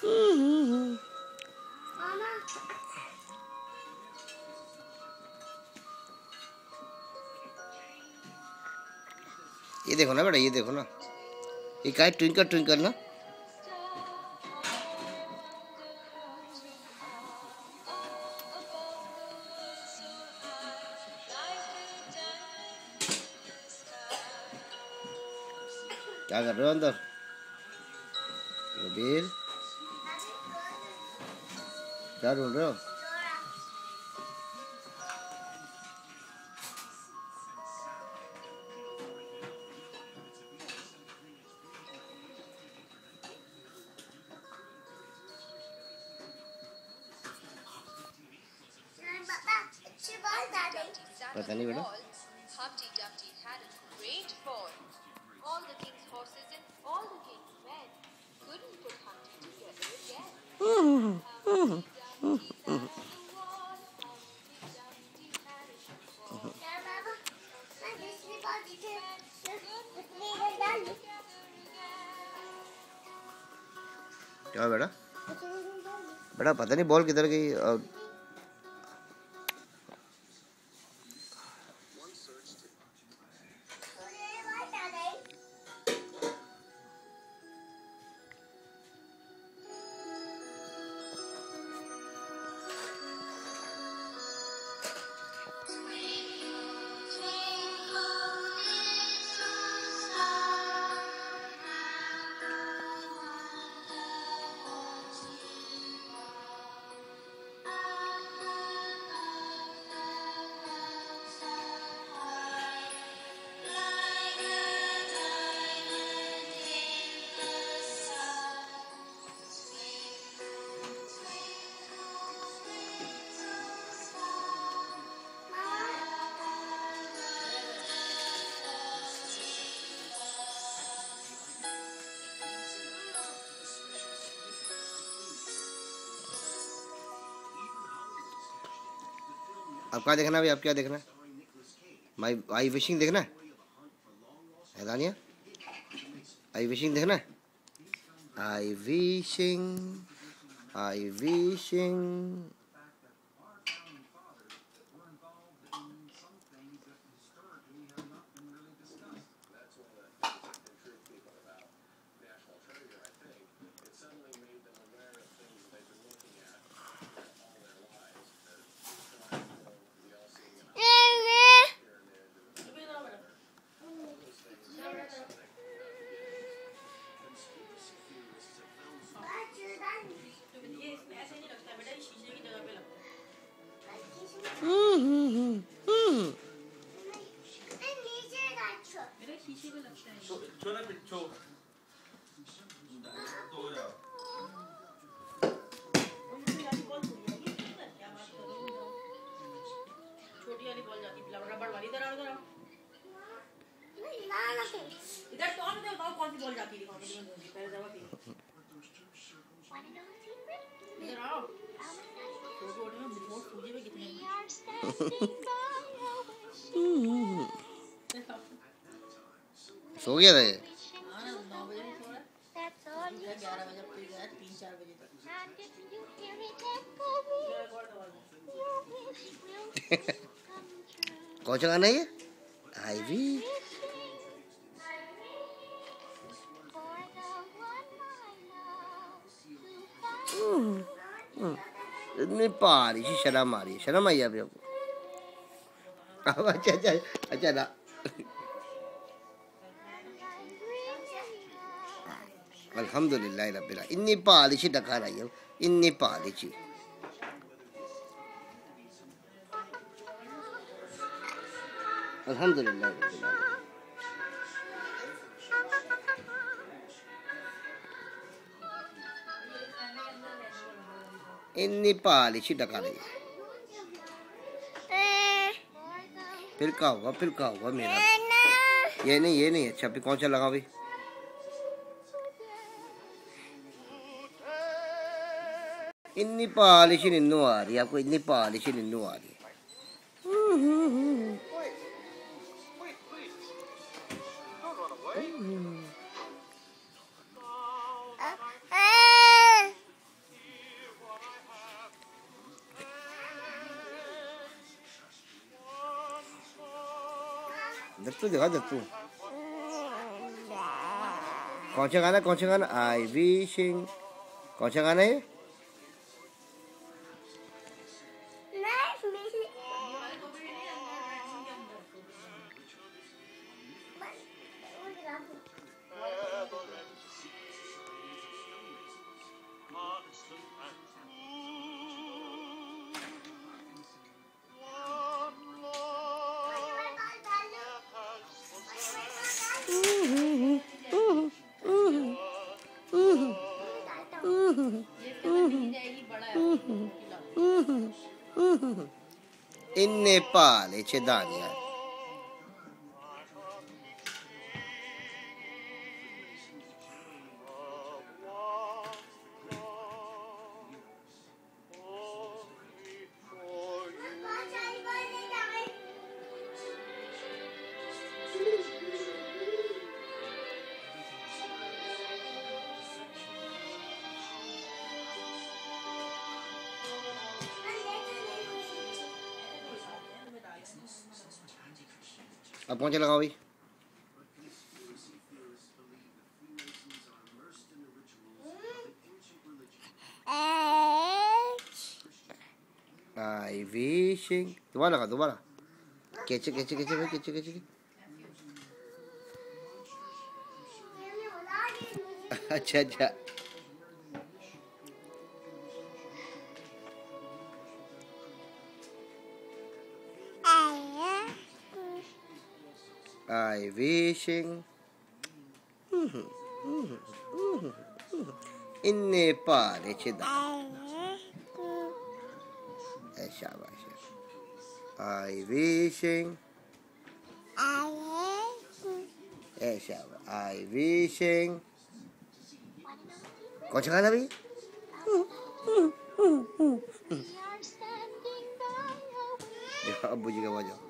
ये देखो ना बेटा, ये देखो ना, ये क्या है, ट्विंकल ट्विंकल ना। क्या कर रहे हो अंदर रबीर, क्या ढूंढ रहे हो? पता नहीं बेटा। Humpty Dumpty had a great fall. All the king's horses and all the king's men couldn't put Humpty together again. Humpty Dumpty sat on the wall. Humpty Dumpty had a fall. क्या बेटा? बेटा पता नहीं ball किधर गई। अब क्या देखना है भाई? अब क्या देखना है? माई आई विशिंग देखना है दानिया? आई विशिंग देखना है? I wishing, I wishing. छोटी वाली बॉल जाती है, रबड़ वाली। इधर आओ, इधर आओ। इधर तो आप बताओ कौन सी बॉल जाती है? पहले जवाब दे। इधर आओ। छोटे छोटे में बहुत सूझे में कितने सो गया था ये? 9 बजे नहीं सो रहा, 11 बजे फिर गया, 3-4 बजे तक। कौन सा गाना है ये? आईवी। इतनी पारी सी शर्म आ रही है, शर्म आई अभी आपको? अच्छा अच्छा अच्छा ना। अल्हम्दुलिल्लाह रब्बिल आलमीन। इन्नी पाली सी डका रही है, इन्नी पाली सी। अल्हम्दुलिल्लाह रब्बिल आलमीन। इन्नी पाली सी डका रही है। फिर क्या होगा, फिर क्या होगा मेरा? ये नहीं अच्छा। फिर कौन सा लगा भाई? इन्नी पालिशी निन्नू आ रही है आपको, इन्नी पालिशी निन्नू आ रही है। दत्तू दिखा दत्तू। कौन सा गाना, कौन सा गाना? आई विशिंग, कौन सा गाना है? In Nepal c'è Daniel. अब कौन सा लगाओ भाई? आई विशिंग, दोबारा लगा, दोबारा। कैचे कैचे कैचे भाई, कैचे कैचे। अच्छा अच्छा। I wishing in Nepal c'è da. Shabash. I wishing. Shabash. I wishing. कौन सा गाना भाई? अब्बू जी का बजाओ।